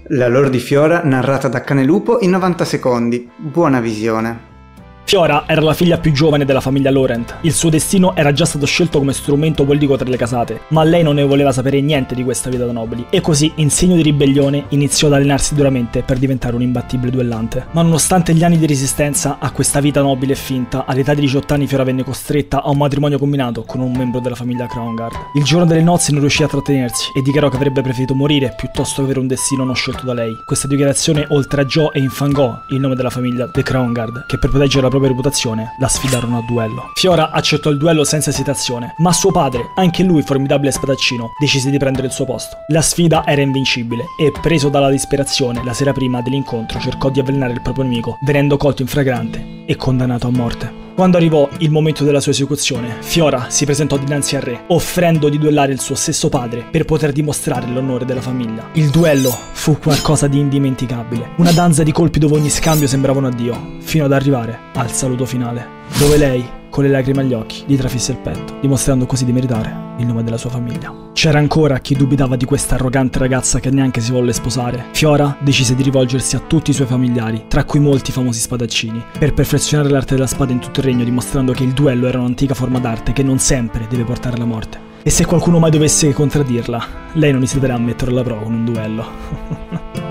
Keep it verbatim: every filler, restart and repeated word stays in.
La lore di Fiora narrata da Canelupo in novanta secondi. Buona visione. Fiora era la figlia più giovane della famiglia Laurent. Il suo destino era già stato scelto come strumento politico tra le casate, ma lei non ne voleva sapere niente di questa vita da nobili, e così, in segno di ribellione, iniziò ad allenarsi duramente per diventare un imbattibile duellante. Ma nonostante gli anni di resistenza a questa vita nobile e finta, all'età di diciotto anni Fiora venne costretta a un matrimonio combinato con un membro della famiglia Crownguard. Il giorno delle nozze non riuscì a trattenersi e dichiarò che avrebbe preferito morire piuttosto che avere un destino non scelto da lei. Questa dichiarazione oltraggiò e infangò il nome della famiglia The Crownguard, che per proteggere la propria reputazione la sfidarono a duello. Fiora accettò il duello senza esitazione, ma suo padre, anche lui formidabile spadaccino, decise di prendere il suo posto. La sfida era invincibile e, preso dalla disperazione, la sera prima dell'incontro cercò di avvelenare il proprio nemico, venendo colto in flagrante e condannato a morte. Quando arrivò il momento della sua esecuzione, Fiora si presentò dinanzi al re, offrendo di duellare il suo stesso padre per poter dimostrare l'onore della famiglia. Il duello fu qualcosa di indimenticabile, una danza di colpi dove ogni scambio sembrava un addio, fino ad arrivare al saluto finale, dove lei, con le lacrime agli occhi, gli trafisse il petto, dimostrando così di meritare il nome della sua famiglia. C'era ancora chi dubitava di questa arrogante ragazza che neanche si volle sposare. Fiora decise di rivolgersi a tutti i suoi familiari, tra cui molti famosi spadaccini, per perfezionare l'arte della spada in tutto il regno, dimostrando che il duello era un'antica forma d'arte che non sempre deve portare alla morte. E se qualcuno mai dovesse contraddirla, lei non esiterà a metterlo alla prova con un duello.